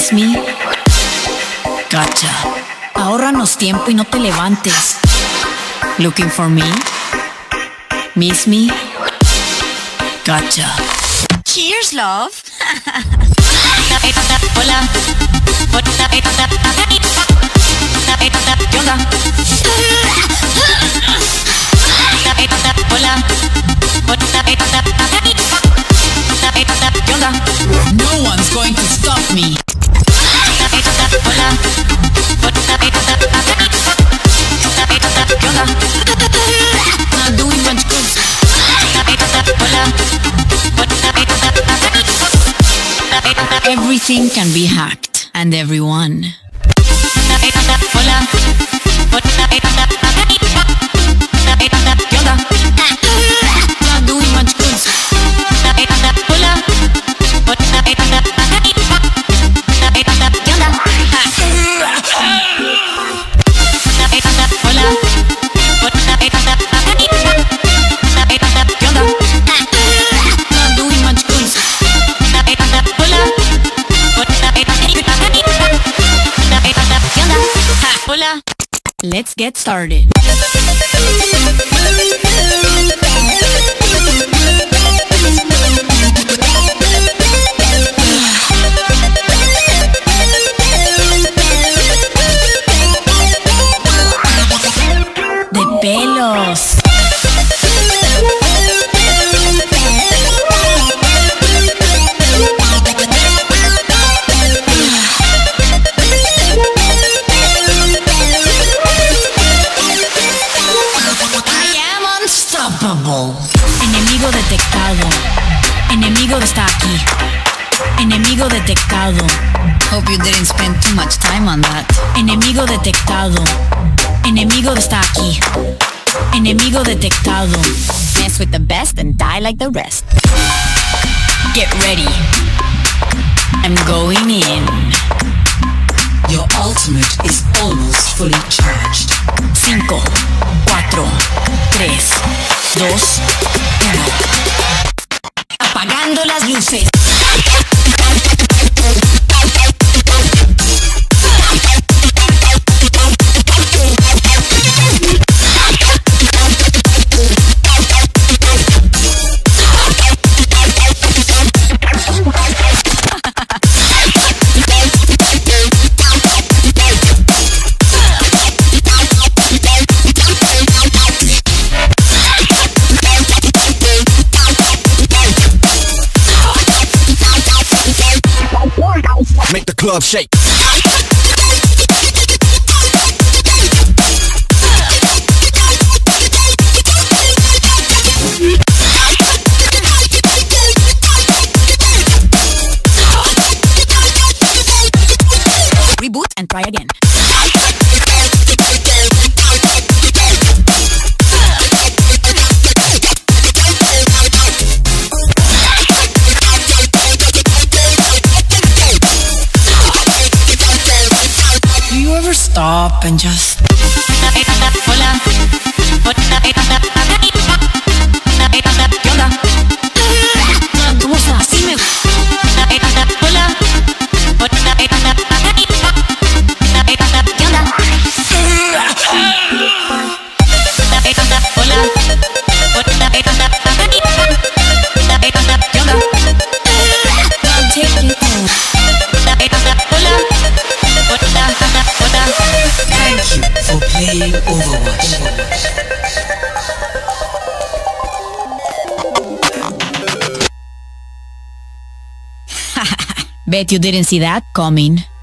Miss me? Gotcha. Ahórranos tiempo y no te levantes. Looking for me? Miss me? Gotcha. Cheers, love. Hola. ¿Qué onda? Hola. ¿Qué onda? No one's going to stop me. Hola. ¿Qué onda? Not doing much good. Hola. Everything can be hacked, and everyone. Hola. ¿Qué onda? Not doing much good. Hola. ¿Qué onda? Hola. ¿Qué onda? Not doing much good. Hola. ¿Qué onda? Hola. Let's get started. De pelos. Enemigo detectado. Enemigo está aquí. Enemigo detectado. Hope you didn't spend too much time on that. Enemigo detectado. Enemigo está aquí. Enemigo detectado. Mess with the best and die like the rest. Get ready. I'm going in. Your ultimate is almost fully charged. 5, 4, 3, 2, 1. Apagando las luces. Make the club shake. Reboot and try again. Stop and just. Hola. ¿Qué onda? ¿Cómo estás? Dime. Hola. ¿Qué onda? Hola. ¿Qué onda? Thank you for playing Overwatch. Bet you didn't see that coming.